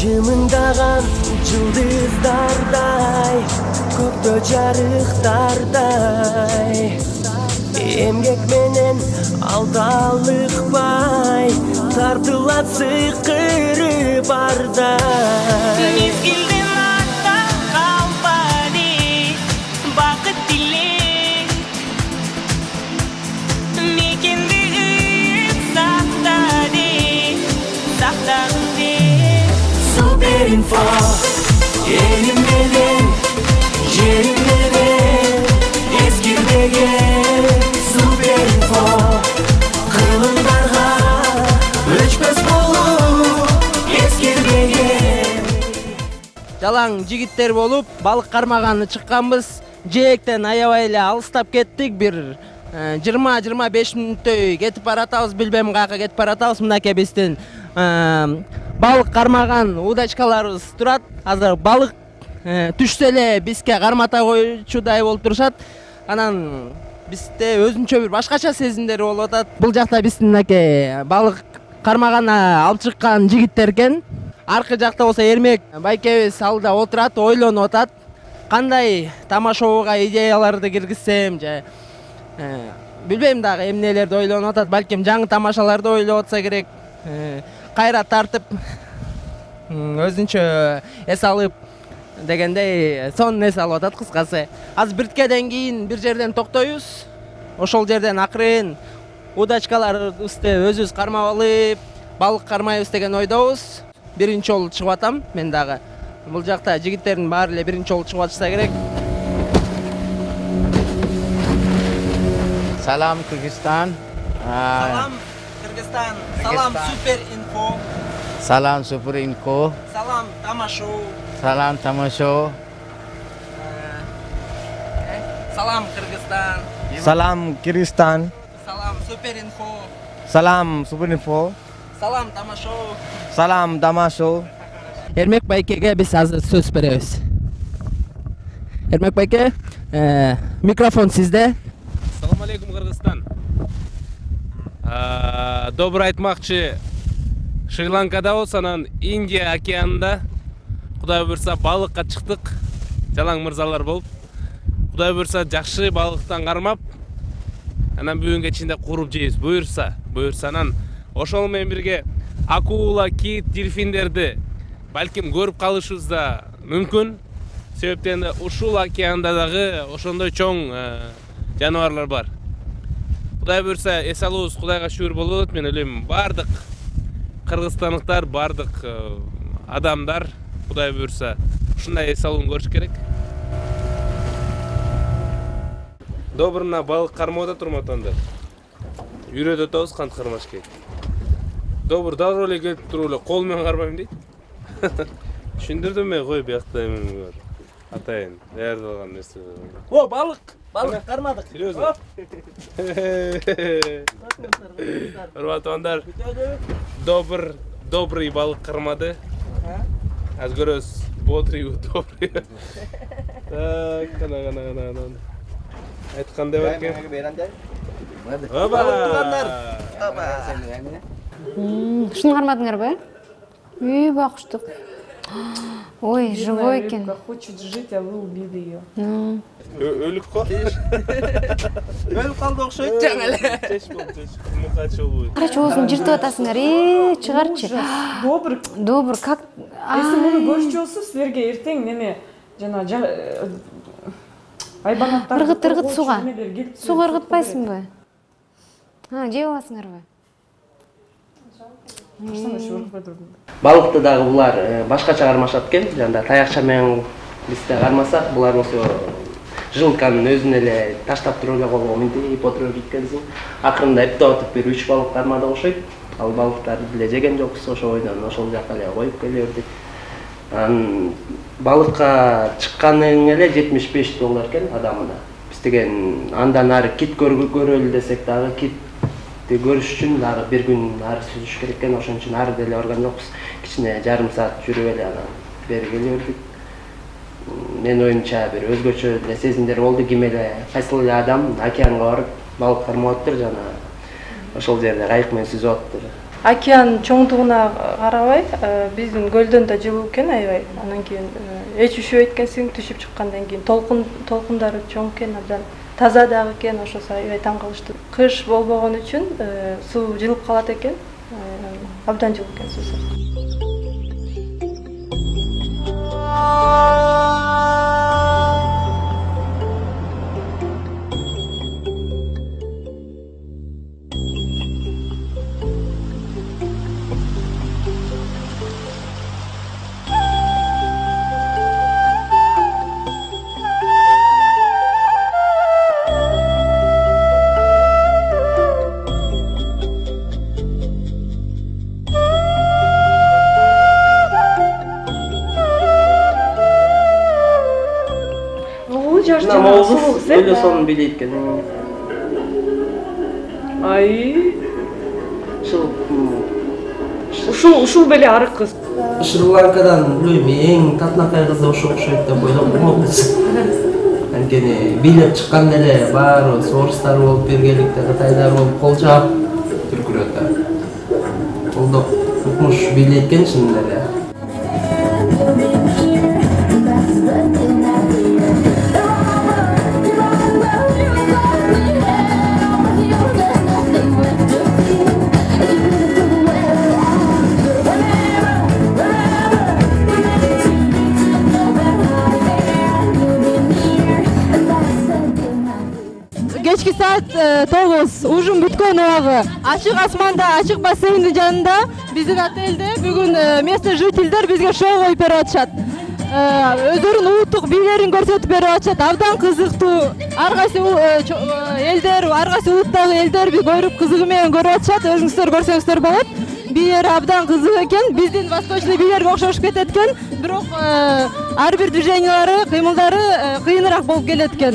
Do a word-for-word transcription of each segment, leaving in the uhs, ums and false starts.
Жымыңдаган жылдыздардай, көктө жарыктардай, эмгек менен алталыкпай, тартылат сыйкыры бардай. Мезгилдин артта калбады, бакыт тилек, мекенди ыйып сактады, сактады. Superinfo, elim menен, jerim menен, eskirmеген. Superinfo, kırılımlarga öçmez bolup, eskirmеген. Жалаң жигиттер болуп, балык кармаганны чыкканбыз. Жээктен аябай эле алыстап кеттик. Бир жыйырма жыйырма беш мүнөттөй кетип баратабыз, билбем каяка кетип баратабыз. Мынакей биздин балык кармаган удочкаларыбыз турат. Азыр балык түшсө эле бизге кармата койчудай болуп турушат. Анан бизде өзүнчө бир башкача сезимдер болуп атат. Бул жакта биздин мынакей балык кармаганына алып чыккан жигиттер экен. Аркы жакта болсо Эрмек байкебиз алда отурат, ойлонуп атат. Кандай тамашоого идеяларды киргизсем же билбейм дагы эмнелерди ойлонуп атат. Балким жаңы тамашаларды ойлоп атса керек. Кайра тартып өзүнчө эс алып дегендей сонун эс алып атат кыскасы. Азыр бирткеден кийин бир жерден токтойбуз. Ошол жерден акырын удочкаларыбызды өзүбүз кармап алып, балык кармайбыз деген ойдобуз. Биринчи жолу чыгып атам мен дагы. Бул жакта жигиттердин баары эле биринчи жолу чыгып атышса керек. Salam Kırgızistan. Salam Kırgızistan. Salam Superinfo. Salam Superinfo. Salam Tamasho. Salam Tamasho. Salam Kırgızistan. Salam Kyrgyzstan. Salam Superinfo. Salam Superinfo. Salam Tamasho. Salam Tamasho. Эрмек байкеге биз азыр сөз беребиз. Эрмек байке, микрофон сизде. Assalamu alaikum Kırgızistan. Добрый айтмакчы, Шри-Ланкада болсанан Индия океанында Кудай буйрса балыкка чыктык. Жалаң мырзалар болуп. Кудай буйрса жакшы балыктан кармап, анан бүгүнгө чейин куруп жейбиз. Буйрса, буйрсанан ошол менен бирге акула, кит, дельфиндерди балким көрүп калышыбыз да мүмкүн. Себептен ушул океанда дагы ошондой чоң жаныбарлар бар. Кудай буйрса эс алуубуз Кудайга шүгүр болуп атат. Мен ойлойм бардык кыргызстандыктар, бардык адамдар Кудай буйрса ушундай эс алуун көрүш керек. Добрына балык кармоодо турматандар. Үйрөтүп атабыз кантип кармаш керек. Добр дароо эле келип туруп эле кол менен кармайм дейт. Түшүндүрдүм мен, кой биякта эме бар. Атайын, даярдалган нерсе. О, балык, балык кармадык. Серьезно? Урматтуулар, добр, добрый балык кармады. Аз көрөбүз, бодрый, добрый. Так, кана, кана, кана, кана. Айткандай бар экен. Оба! Ушуну кармадыңарбы? Үй, бакыштык. Ой, живой экен. Хочет жить, а вы убили ее. Өлүп калды. Өлүп калды окшойт жаңы эле. Чеч болду, чеч. Мукач болбойт. Карачоосун жыртып атасыңар. Э, чыгарчы. Добр. Добр, как? Если муну көччү болсо силерге эртең неме жана айбанаттар. Ыргыт, ыргыт суга. Суга ыргытпайсыңбы? Ha, жеп аласыңарбы? Балыкты дагы булар башкача кармашат экен. Жанда таякча менен бизде кармасак, булар болсо жылканын өзүн эле таштап туруп эле колго мынтип отуруп кеткенсиң. Акырында эптеп бир үч балык кармады окшойт. Ал балыктарды деле жеген жокпуз, ошо бойдон ошол жака эле коюп келе бердик. Анан балыкка чыкканың эле жетимиш беш доллар экен адамына. Биз деген андан ары кит көрөлү десек дагы кит көрүш үчүн дагы бир күн ары сүзүш керек экен, ошон үчүн ары деле барган жокпуз. Кичине жарым саат жүрүп эле анан бери келе бердик. Мен оюмча бир өзгөчө эле сезимдер болду. Ким эле кайсыл эле адам океанга барып балык кармап атыптыр жана ошол жерде кайык менен сүзүп атыптыр. океан чоңдугуна карабай биздин көлдөн да жылуу экен аябай. Анан кийин эч üşүп эткенсиң түшүп чыккандан кийин толкун толкундары чоң экен, абдан таза дагы экен, ошосу аябай таң калыштым. Кыш болбогон үчүн суу жылып калат экен, абдан жылуу экен суу. Öyle son bileyken. Ay. Ушул ушул беле арык кыз. Шри-Ланкадан билбейм, эң татынакай кыз ошо окшойт деп ойлоп калдым. Анткени бийлеп чыккан эле баары орустар болуп, биргеликте кытайдар болуп кол чаап түркүрөт да. Колдоп укмуш бийлейт чынында эле. Кечки саат тогуз, ужун бүткөн убагы. Ачык асманда, ачык бассейндин жанында биздин отелде бүгүн местный жительдер бизге шоу коюп берип атышат. Өздөрүнүн улуттук бийлерин көрсөтүп берип атышат. Абдан кызыктуу. Ар кайсы элдер, ар кайсы улуттагы элдер биз көрүп кызыгы менен көрүп атышат. Өзүңүздөр көрсөңүздөр болот. Бийлер абдан кызык экен. Биздин восточный бийлерге окшошуп кетет экен. Бирок ар бир движениялары, кыймылдары кыйыныраак болуп келет экен.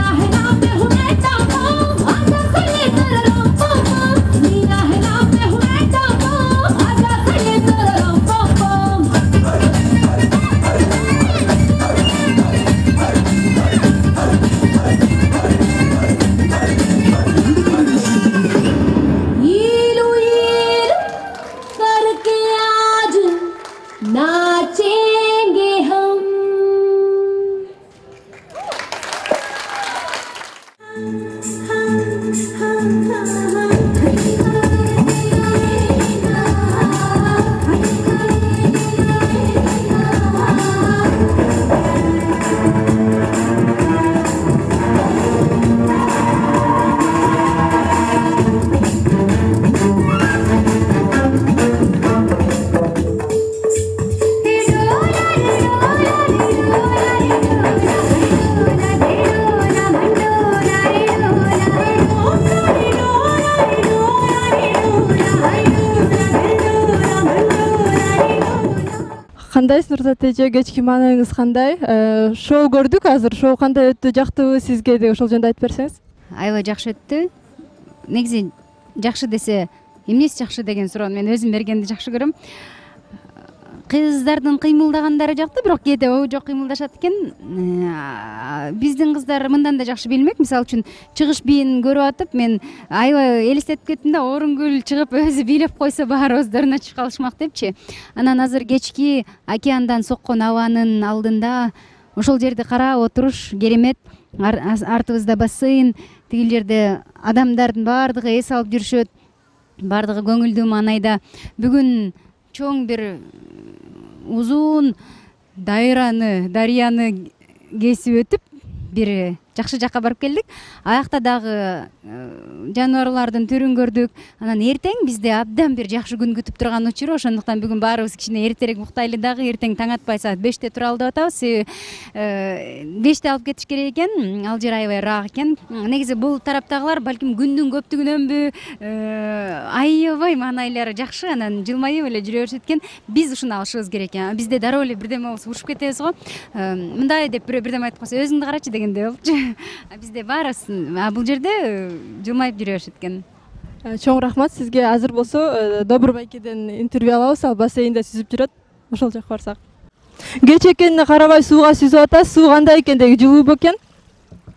Кандайсыз Нурзат эже, кечки маанайыңыз кандай? Шоу көрдүк азыр. Шоу кандай өттү? Жактыбы сизге деп ошол жөнүндө айтып берсеңиз? Аябай жакшы өттү. Негизи жакшы десе, эмнеси жакшы деген суроону мен өзүм бергенди жакшы көрөм. Кыздардын кыймылдагандары жакты, бирок кээде оо жок кыймылдашат экен. Биздин кыздар мындан да жакшы билмек. Мисалы үчүн чыгыш бийин көрүп атып, мен аябай элестетип кеттим да, Орынгүл чыгып өзү бийлеп койсо баары өздөрүнө чыгып калышмак депчи. Анан азыр кечки океандан соккон абанын алдында ошол жерди карап отуруш керемет. Артыбызда бассейн, тигил жерде адамдардын баардыгы эс алып жүрүшөт. Баардыгы көңүлдүү маанайда. Бүгүн чоң бир узун дайраны, дарыяны кесип өтүп, бир жакшы жакка барып келдик. Аякта дагы жаныбарлардын түрүн көрдүк. Анан эртең бизде абдан бир жакшы күн күтүп турган учуру, ошондуктан бүгүн баарыбыз кичине эртерээк уктайлы дагы. Эртең таң атпай саат беште туралы деп атабыз. беште алып кетиш керек экен. Ал жер аябай ыраак экен. Негизи бул тараптагылар балким күндүн көптүгүнөнбү, аябай маанайлары жакшы, анан жылмайып эле жүрө беришет экен. Биз ушуну алышыбыз керек экен. Бизде дароо эле бирдеме болсо урушуп кетебиз го. Мындай деп бирдеме айтып койсо, өзүңдү карачы дегендей болчу. Бизде баарыбыз бул жерде жылмайып жүрө беришет экен. Чоң рахмат сизге. Азыр болсо Добрый байкеден интервью алабыз. Ал бассейнде сүзүп жүрөт. Ошол жакка барсак. Кеч экенине карабай сууга сүзүп атасыз. Суу кандай экен деги, жылуу бекен?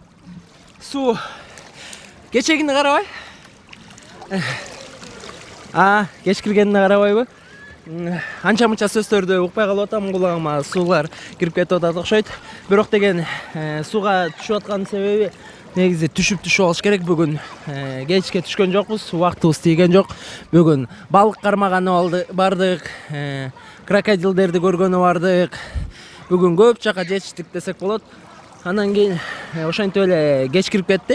Суу кеч экенине карабай А, кеч киргенине карабайбы? Анча мынча сөздөрдү укпай калып атам, кулагыма суулар кирип кетип атат окшойт. Бирок деген сууга түшүп аткан себеби негизи түшүп түшүп алыш керек. Бүгүн кечке түшкөн жокпуз, убактыбыз тийген жок. Бүгүн балык кармаганы бардык, крокодилдерди көргөнү бардык. Бүгүн көп жака жетиштик десек болот. Андан кийин ошентип эле кеч кирип кетти.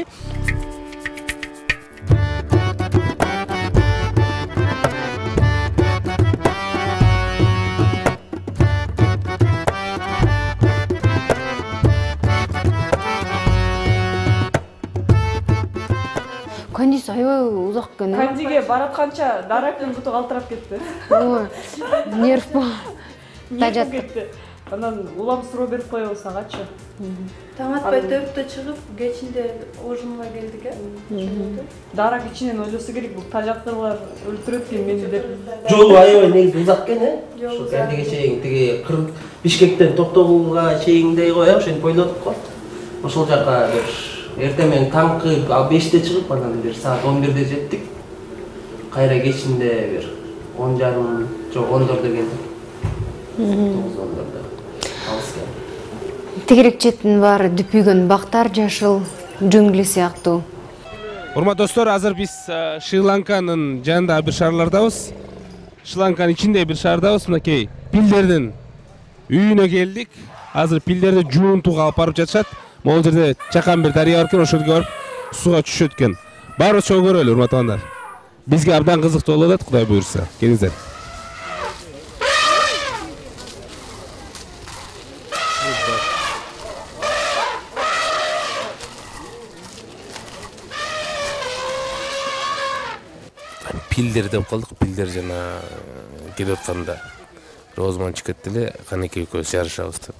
Кандис аябай узак экен. Кандиге баратканча дарактын буту калтырап кетти. Ой, нерв ба. Тажат кетти. Анан улам суроо берип коебуз агачы. Таң атпай төрттө чыгып, кечинде ужинга келдик э. Дарак ичинен ойлосо керек, бул тажаттылар өлтүрөт экен мени деп. Жолу аябай негизи узак экен, э. Ошо Кандиге чейин тиги Бишкектен Токтогулга чейиндей го, э, ошентип ойлодук го. Ошол жака бир эртең менен таңкы беште чыгып, анан бир саат он бирде жеттик. Кайра кечинде бир он жарым, жок он төрттө келдик. тогуз он төрттө. Алыс экен. Тегерек четтин баары дүпүйгөн бактар, жашыл жунгли сыяктуу. Урматтуу достор, азыр биз Шри-Ланканын жанында бир шаарлардабыз. Шри-Ланканын ичинде бир шаардабыз. Мынакей пилдердин үйүнө келдик. Азыр пилдерди жуунтууга алып барып жатышат. Могул жерде чакан бир дарыя бар экен, ошол жерге барып сууга түшөт экен. Баарыбыз чогуу көрөлү, урматтуулар. Бизге абдан кызыктуу болуп атат, Кудай буйрса. Келиңиздер. Пилдер деп калдык, пилдер жана келип атканда Розман чыгып кетти эле, канекей экөөбүз жарышабыз деп.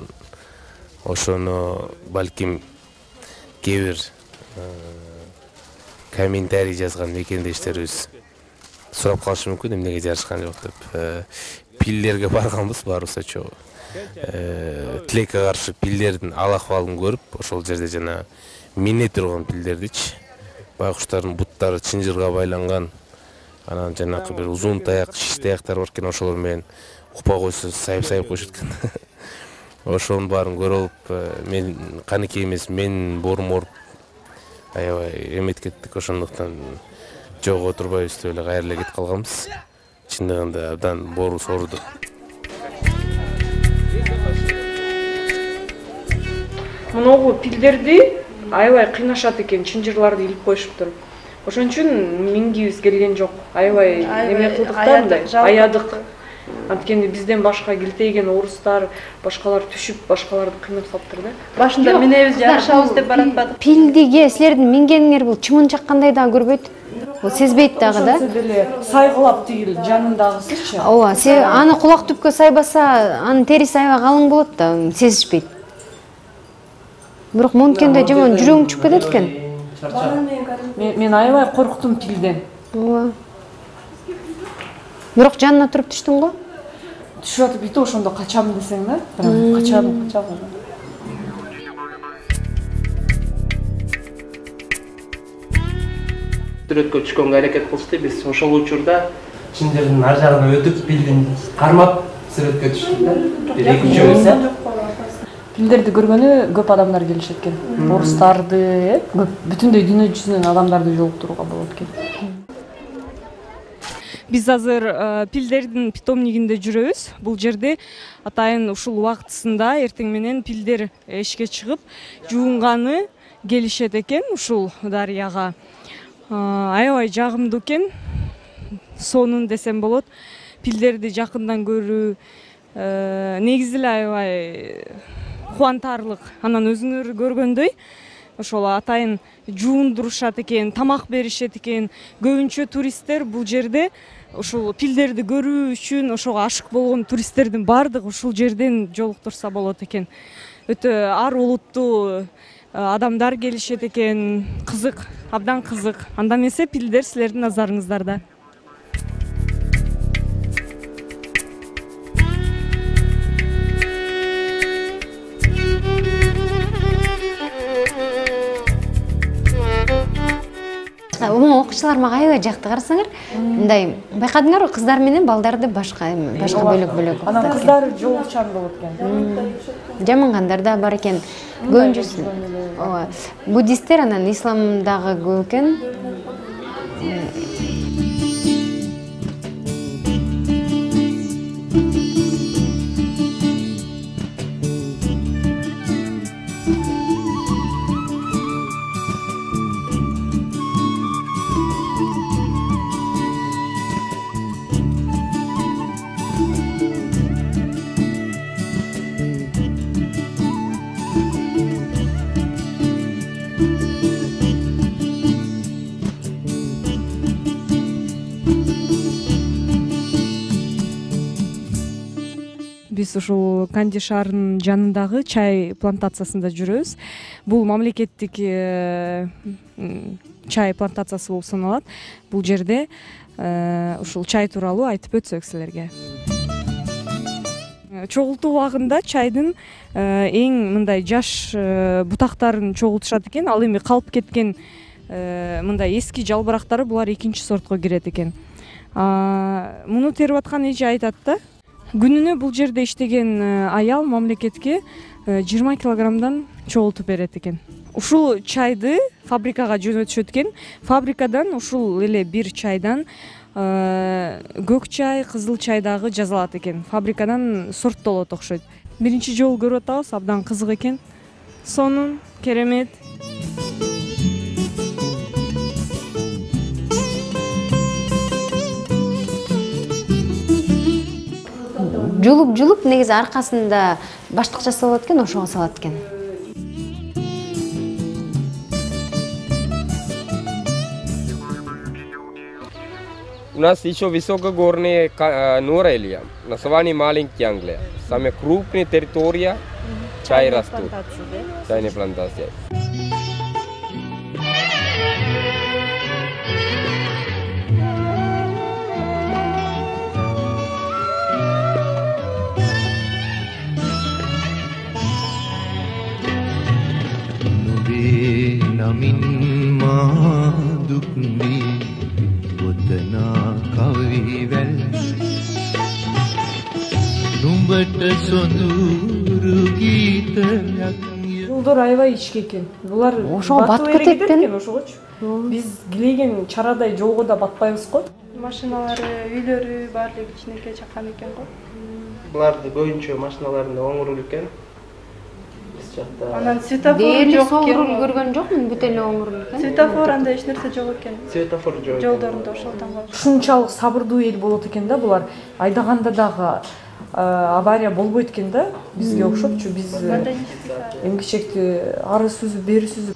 Ошону балким кээ бир комментарий жазган мекендештерибиз сурап калышы мүмкүн, эмнеге жарышкан жок деп. Пилдерге барганбыз баарыбызга чогуу. Тилекке каршы пилдердин ал акыбалын көрүп, ошол жерде жана мине турган пилдердичи байкуштардын буттары чынжырга байланган, анан жанакы бир узун таяк, шиш таяктар бар экен, ошолор менен укпай койсо сайып-сайып коюшат экен. Ошонун баарын көрүп, мен канекей эмес, мен боорум ооруп аябай эметип кеттик. Ошондуктан жок отурбайбыз деп эле кайра эле кетип калганбыз. Чындыгында абдан боорубуз ооруду. Муногу пилдерди аябай кыйнашат экен, чынжырларды илип коюшуптур. Ошон үчүн мингибиз келген жок. Аябай эме кылдык да, мындай аядык. Анткени бизден башка килтейген орустар, башкалар түшүп, башкаларды кыйнап салыптыр да. Башында минебиз жарышабыз деп баратпадык. Пилдиге силердин мингениңер бул чымын чаккандай да көрбөйт. Бул сезбейт дагы да. Сайгылап тигил жанындагысычы. Ооба, се аны кулак түпкө сайбаса, анын териси аябай калың болот да, сезишпейт. Бирок монткенде жаман жүрөгүң чыгып кетет экен. Мен аябай корктум пилден. Ооба. Бирок жанына туруп түштүң го? Түшүп атып бите ошондо качам десең да, прям качам, качам. Сүрөткө түшкөнгө аракет кылышты. Биз ошол учурда чынжырдын ар жагына өтүп, пилдин кармап сүрөткө түштүк да. Бир экинчи Пилдерди көргөнү көп адамдар келишет экен. Орустарды, бүтүндөй дүйнө жүзүнөн адамдарды жолуктурууга болот экен. Биз азыр пилдердин питомнигинде жүрөбүз. Бул жерде атайын ушул убактысында эртең менен пилдер эшикке чыгып, жуунганы келишет экен ушул дарыяга. Аябай жагымдуу экен. Сонун десем болот. Пилдерди жакындан көрүү негизи эле аябай кубантарлык. Анан өзүңөр көргөндөй ошол атайын жуундурушат экен, тамак беришет экен. Көбүнчө туристтер бул жерде ушул пилдерди көрүү үчүн ошого ашык болгон туристтердин баардыгы ушул жерден жолуктурса болот экен. Өтө ар улуттуу адамдар келишет экен. Кызык, абдан кызык. Анда эмесе пилдер силердин назарыңыздарда. жакшылар мага аябай жакты, карасаңар. Мындай байкадыңарбы, кыздар менен балдарды башка башка бөлөк-бөлөк. Анан кыздар жолчан болот экен. Жамангандар да бар экен. Көбүнчөсү. Ооба. Буддисттер анан исламдагы көп экен. Биз ушул Канди шаарынын жанындагы чай плантациясында жүрөбүз. Бул мамлекеттик чай плантациясы болуп саналат. Бул жерде ушул чай тууралуу айтып өтсөк силерге. Чогултуу убагында чайдын эң мындай жаш бутактарын чогултушат экен. Ал эми калып кеткен мындай эски жалбырактары булар экинчи сортко кирет экен. Муну терип аткан эже айтат да, күнүнө бул жерде иштеген аял мамлекетке жыйырма килограммдан чогултуп берет экен. Ушул чайды фабрикага жөнөтүшөт экен. Фабрикадан ушул эле бир чайдан көк чай, кызыл чай дагы жасалат экен. Фабрикадан сорттолот окшойт. Биринчи жолу көрүп атабыз, абдан кызык экен. Сонун, керемет. Жулуп-жулуп негизи аркасында баштык жасалат экен, ошого салат экен. У нас еще высокогорные норелья, название маленькие Англия. Самая крупная территория чай растут. Чайные плантации. නමින් මා දුක්නී ගොතනා කවිවැල් නුඹට සොඳුරු ගීතයක් Жолдор аябай ички экен. Булар батып кетет экен ошогочу. Биз килеген чарадай жолго да батпайбыз го. Машиналары, үйлөрү баардыгы кичинекей чакан экен го. Буларды көбүнчө машиналарында оңур экен. Анан светофор жок экен. Көргөн жокмун, бүт эле оңур экен. Светофор андай эч нерсе жок экен. Светофор жок. Жолдорунда ошолдон калып. Ушунчалык сабырдуу эл болот экен да булар. Айдаганда дагы авария болбойт экен да. Бизге окшопчу, биз эмгичекти ары сүзүп, бери сүзүп.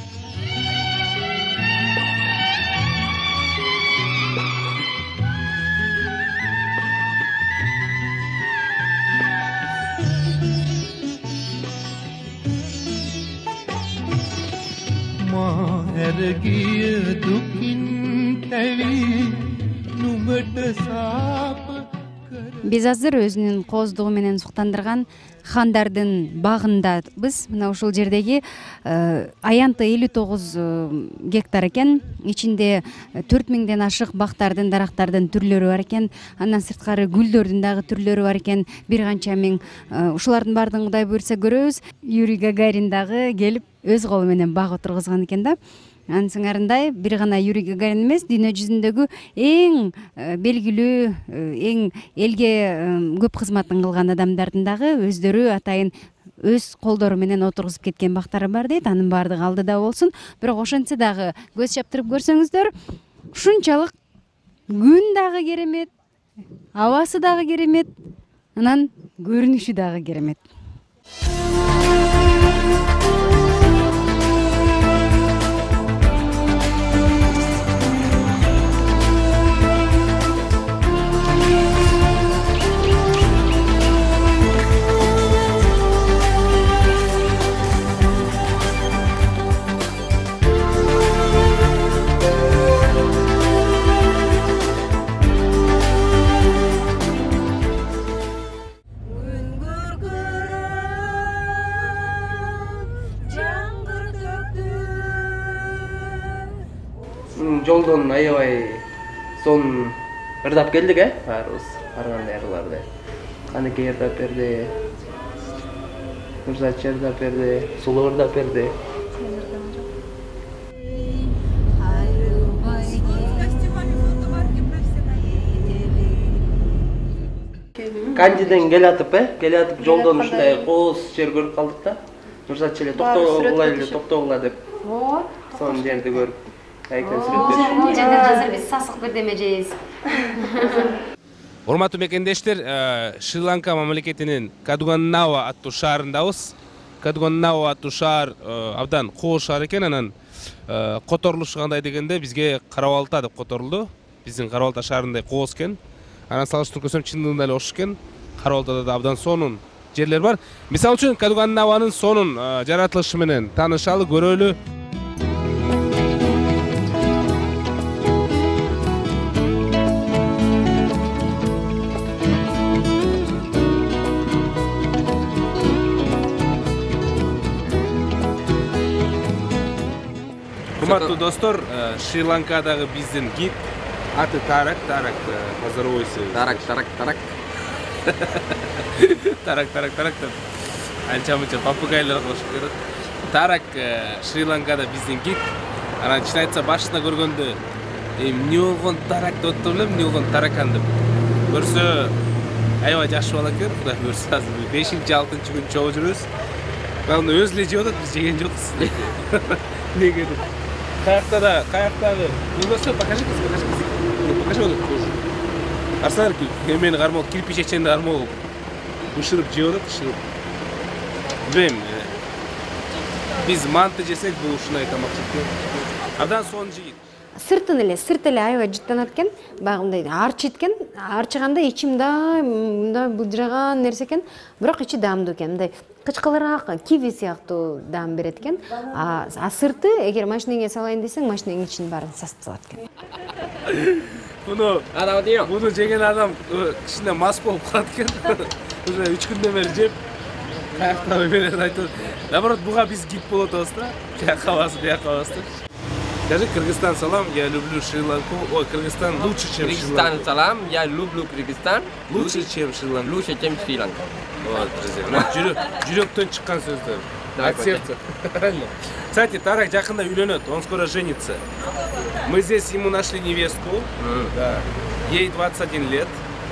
ඇරගිය දුකින් තැවි නුඹට සාප Биз азыр өзүнүн кооздугу менен суктандырган хандардын багындабыз. Мына ушул жердеги аянты элүү тогуз гектар экен. Ичинде төрт миңден ашык бактардын, дарактардын түрлөрү бар экен. Андан сырткары гүлдөрдүн дагы түрлөрү бар экен. Бир канча миң. Ушулардын баардыгын Кудай буйрса көрөбүз. Юрий Гагарин дагы келип өз колу менен баг отургузган экен да. Ансыңарындай бир гана Юрий Гагарин эмес, дүйнө жүзүндөгү эң белгилүү, эң элге көп кызматын кылган адамдардын дагы өздөрү атайын өз колдору менен отургузуп кеткен бактары бар дейт. Анын баардыгы алдыда болсун. Бирок ошентсе дагы көз чаптырып көрсөңүздөр, ушунчалык күн дагы керемет, абасы дагы керемет, анан көрүнүшү дагы керемет. жолдон аябай сонун ырдап келдик, э? Баарыбыз баргандай ырларды. Каныкей ырдап берди. Мырзачы ырдап берди, Сулуу ырдап берди. Кандиден келатып, э? Келатып жолдон ушундай кооз жер көрүп калдык да. Мырзачы эле токтогула эле, токтогула деп. Ооба. Сонун жерди көрүп. Айкен сүрөт Бул жерде азыр биз сасык бирдеме жейбиз. Урматтуу мекендештер, Шри-Ланка мамлекетинин Кадуганнава аттуу шаарындабыз. Кадуганнава аттуу шаар абдан кооз шаар экен, анан которулушу кандай дегенде бизге Карабалта деп которулду. Биздин Карабалта шаарындай кооз экен. Анан салыштырып көрсөм чындыгында эле окшош экен. Карабалтада да абдан сонун жерлер бар. Мисалы үчүн Кадуганнаванын сонун жаратылышы менен таанышалы, көрөлү. Урматтуу достор, Шри-Ланкадагы биздин гид аты Тарак, Тарак, поздоровайся. Тарак, Тарак, Тарак. Тарак, Тарак, Тарак деп анча-мынча попугайлар кылышып келет. Тарак Шри-Ланкада биздин гид. Анан чын айтса башында көргөндө эмне болгон Тарак деп атып элем, эмне болгон Таракан деп. Көрсө аябай жакшы бала экен, Кудай буйрса азыр бешинчи алтынчы күн чогуу жүрөбүз. Аны өзү эле жеп атат, биз жеген жокпуз. Неге деп. Каякта да, каяктагы. Көрсө покажи, покажи. Покажи onu koş. Arslan ki hemen karmal kirpiç içinde karmal ışırıp ciyordu ışırıp. Bilmem. Biz mantı yesek bu uşuna aytamak çıktı. Adan sonuncu git. Сыртын эле, сырт эле аябай жыттанат экен, багындай арчыйт экен. Арчыганда ичи мындай, мындай былжыраган нерсе экен, бирок ичи даамдуу экен. Мындай кычкылыраак, киви сыяктуу даам берет экен. А сырты эгер машинеңе салайын десең, машинеңин ичинин баарын сасып салат экен. Bunu, bunu жеген адам кичине мас болуп калат экен. Уже үч күндөн бери жеп, каяктагы берет айтып. Наоборот, буга биз гид болот атабыз да. Бияка басып, бияка басып. Скажи, Кыргызстан салам, я люблю Шри-Ланку. Ой, Кыргызстан лучше, чем Шри-Ланка. Кыргызстан салам, я люблю Кыргызстан. Лучше, чем Шри-Ланка. Лучше, чем Шри-Ланка. Вот, друзья. Жүрөктөн чыккан сөздөр. От сердца. Кстати, Тарак жакында үйлөнөт, он скоро женится. Мы здесь ему нашли невестку. Да. Ей двадцать один лет.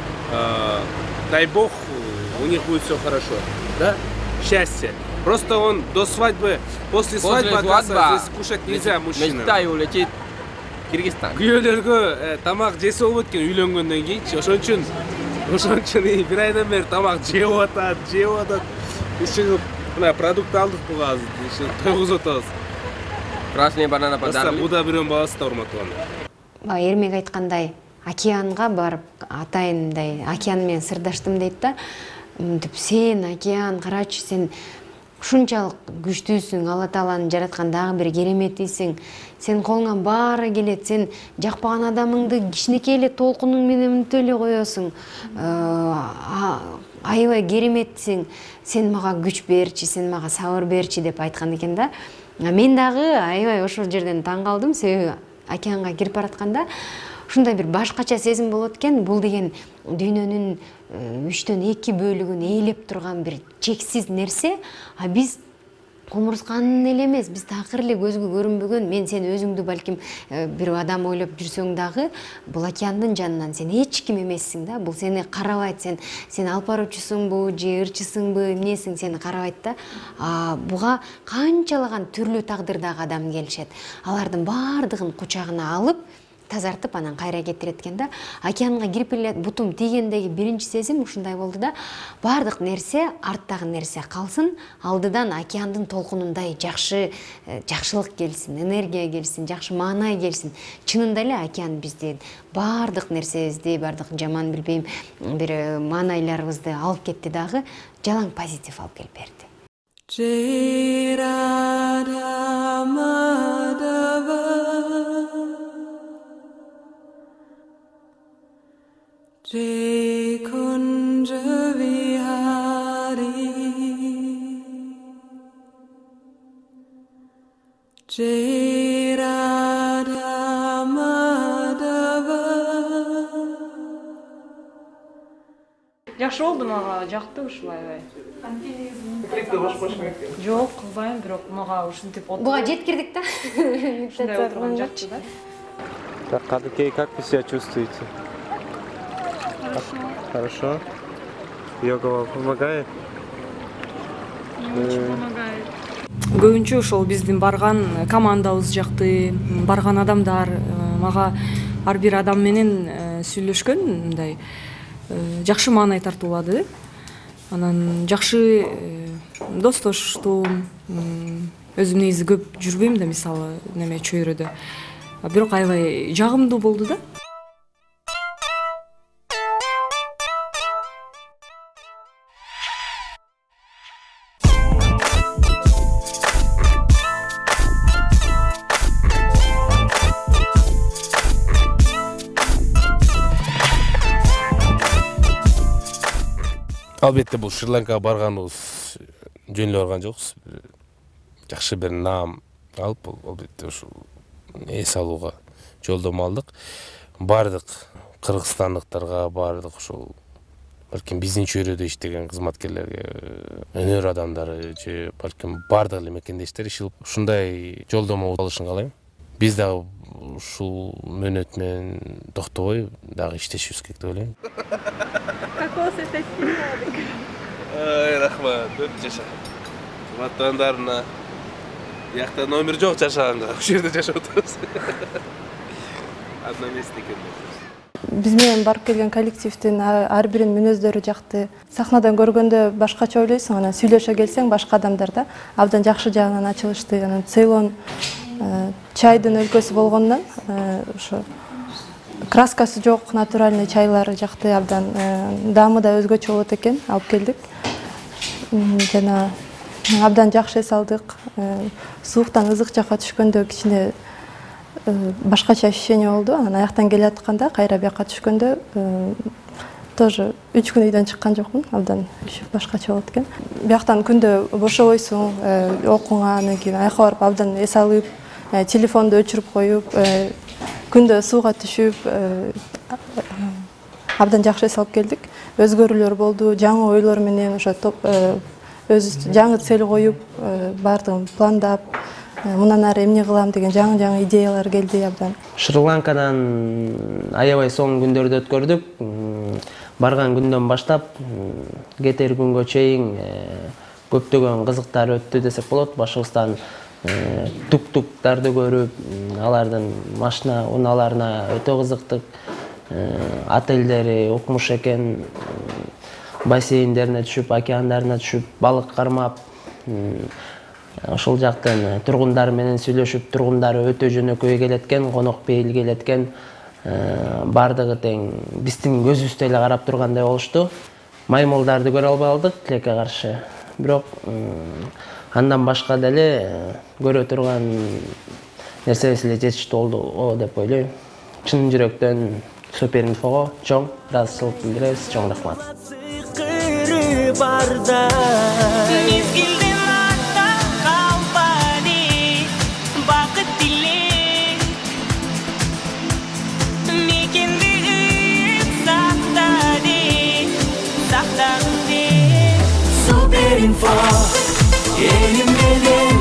Дай бог, у них будет все хорошо. Да? Счастье. Просто он до свадьбы, после свадьбы, оказывается, здесь кушать нельзя мужчинам. Мечтаю улететь в Кыргызстан. Күйөөлөргө тамак жесе болбойт экен үйлөнгөндөн кийинчи. Ошон үчүн, ошон үчүн бир айдан бери тамак жеп атат, жеп атат. Чыгып, мына продукт алдык буга азыр. Тойгузуп атабыз. Красный банана подарили. Просто буда бирөөнүн баласы да урматтуулар. Эрмек айткандай, океанга барып, атайындай океан менен сырдаштым дейт да. Мынтип сен океан, карачы, сен ушунчалык күчтүүсүң, Алла Тааланын жараткан дагы бир кереметисиң. Сен колуңан баары келет, сен жакпаган адамыңды кичинекей эле толкунуң менен мынтип эле коесуң. Аябай кереметтсиң. Сен мага күч берчи, сен мага сабыр берчи деп айткан экен да. Мен дагы аябай ошол жерден таң калдым, себеби океанга кирип баратканда ушундай бир башкача сезим болот экен. Бул деген дүйнөнүн үчтөн эки бөлүгүн ээлеп турган бир чексиз нерсе, а биз комурсканын эле эмес, биз такыр эле көзгө көрүнбөгөн, мен сен өзүңдү балким бир адам ойлоп жүрсөң дагы, бул океандын жанынан сен эч ким эмессиң да. Бул сени карабайт, сен сен алып баруучусуңбу, же ырчысыңбы, эмнесиң, сени карабайт да. Буга канчалаган түрлүү тагдырдагы адам келишет. Алардын баардыгын кучагына алып, тазартып анан кайра кетирет экен да. Океанга кирип эле бутум тийгендеги биринчи сезим ушундай болду да. Баардык нерсе, арттагы нерсе калсын, алдыдан океандын толкунундай жакшы жакшылык келсин, энергия келсин, жакшы маанай келсин. Чынында эле океан бизди баардык нерсебизди, баардык жаман билбейм, бир маанайларыбызды алып кетти дагы, жалаң позитив алып келип берди. Jai Kunja Vihari Jai Radha жакшы болду, мага жакты ушул аябай. Эффекти бош бош керек. Жок, кылбайм, бирок мага ушинтип отуруп. Буга жеткирдик да. Ушундай отурган жакчы да. Так, Кадыкей, как вы себя чувствуете? Хорошо. Хорошо. Йога вам помогает? Очень помогает. Көбүнчө ошол биздин барган командабыз жакты, барган адамдар мага ар бир адам менен сүйлөшкөн, мындай жакшы маанай тартуулады. Анан жакшы достоштуу, өзүм негизи көп жүрбөйм да, мисалы, неме чөйрөдө. Бирок аябай жагымдуу болду да. Албетте бул Шри-Ланкага барганыбыз жөн эле барган жокпуз. Жакшы бир наам алып, албетте ушул эс алууга жолдомо алдык. Бардык кыргызстандыктарга, бардык ушул балким биздин чөйрөдө иштеген кызматкерлерге, өнөр адамдары же балким бардык эле мекендештер ишилип ушундай жолдомо алышын каалайм. Биз дагы ушул мөөнөт менен токтобой дагы иштешибиз керек деп ойлойм. Ай, рахмат, өтө жаша. Кызматтандарына бияқта номер жок жашаганга, ушул жерде жашап отурабыз. Одно место экен. Биз менен барып келген коллективдин ар биринин мүнөздөрү жакты. Сахнадан көргөндө башкача ойлойсуң, анан сүйлөшө келсең башка адамдар да абдан жакшы жагынан ачылышты. Анан Цейлон чайдын өлкөсү болгондон ошо краскасы жок натуральный чайлары жакты, абдан даамы да өзгөчө болот экен, алып келдик. Жана абдан жакшы эс алдык. Сууктан ызык жакка түшкөндө кичине башкача ощущение болду. Анан аяктан келе атканда кайра бияка түшкөндө тоже үч күн үйдөн чыккан жокмун, абдан башкача болот экен. Бияктан күндө бошобойсуң, окугандан кийин аяка барып абдан эс алып, телефонду өчүрүп коюп, күндө сууга түшүп, абдан жакшы эс алып келдик. Өзгөрүүлөр болду, жаңы ойлор менен ошо топ өзүбүз жаңы цель коюп, бардыгын пландап, мындан ары эмне кылам деген жаңы-жаңы идеялар келди абдан. Шри-Ланкадан аябай соң күндөрдү өткөрдүк. Барган күндөн баштап кетер күнгө чейин көптөгөн кызыктар өттү десек болот. Башыбыздан тук-туктарды көрүп, алардын машина унааларына өтө кызыктык. Отельдери окумуш экен, бассейндерине түшүп, океандарына түшүп, балык кармап, ошол жактан тургундар менен сүйлөшүп, тургундары өтө жөнөкөй келеткен, конок бейил келеткен, бардыгы тең биздин көзүбүздө эле карап тургандай болушту. Маймылдарды көрө албай калдык тилекке каршы. Бирок андан башка деле көрө турган нерсебиз эле жетиштүү болду деп ойлойм. Чын жүрөктөн Суперинфого чоң ыраазычылык билдиребиз. Чоң рахмат. Superinfo, elim menен